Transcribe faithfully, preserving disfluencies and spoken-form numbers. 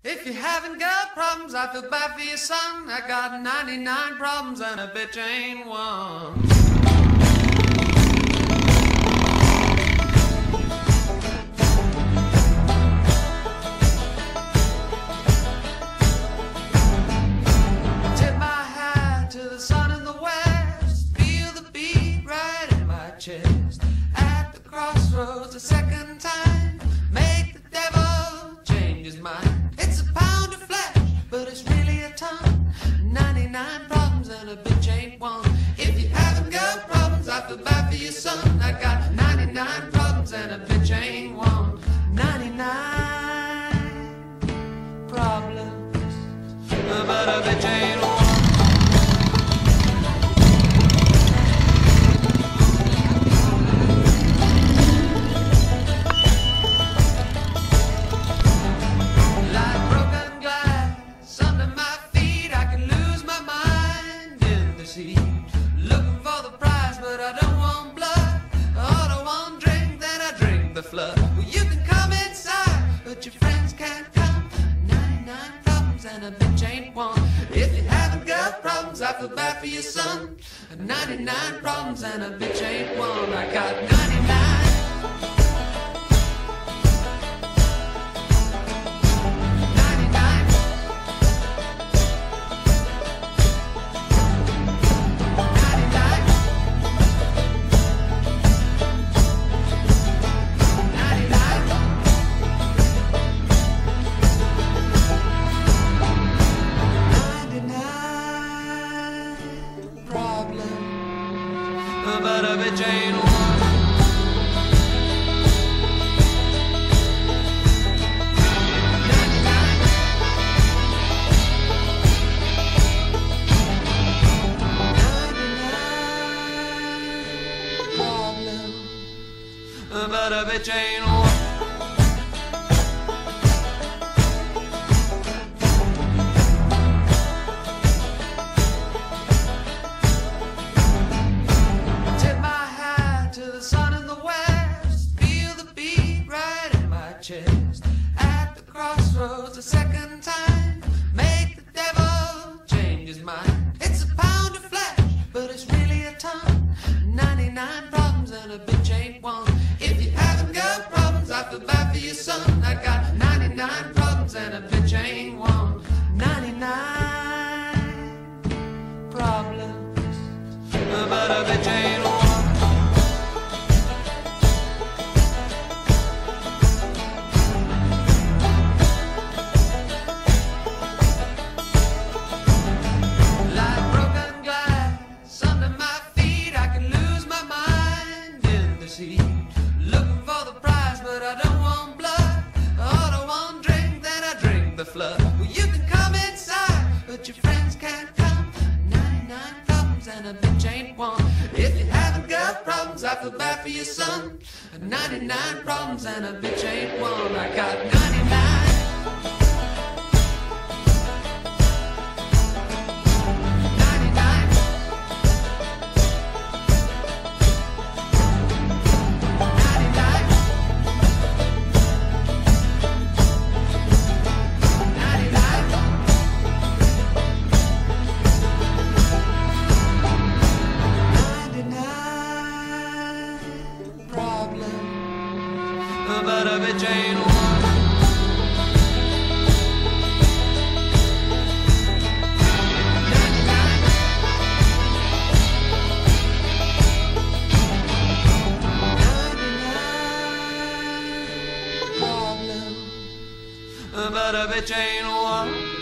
If you haven't got problems, I feel bad for your son. I got ninety-nine problems and a bitch ain't one. Tip my hat to the sun in the west. Feel the beat right in my chest. At the crossroads a second time. Make the devil change his mind. It's a pound of flesh, but it's really a ton. ninety-nine problems and a bitch ain't one. If you haven't got problems, I feel bad for your son. I got ninety-nine problems and a bitch ain't one. ninety-nine problems, but a bitch ain't one. Looking for the prize, but I don't want blood. I don't want drink, then I drink the flood. Well, you can come inside, but your friends can't come. ninety-nine problems and a bitch ain't one. If you haven't got problems, I feel bad for your son. ninety-nine problems and a bitch ain't one. I got ninety-nine. But a bitch ain't one. But a bitch ain't one. Chest. At the crossroads a second time. Make the devil change his mind. It's a pound of flesh, but it's really a ton. ninety-nine problems and a bitch ain't one. If you haven't got problems, I feel bad for your son. I got ninety-nine problems and a bitch ain't one. ninety-nine problems, but a bitch ain't one. Looking for the prize, but I don't want blood. I don't want drink, then I drink the flood. Well, you can come inside, but your friends can't come. ninety-nine problems and a bitch ain't one. If you haven't got problems, I feel bad for your son. ninety-nine problems and a bitch ain't one. I got ninety-nine. But a bitch ain't one. ninety-nine problems, but a bitch ain't one.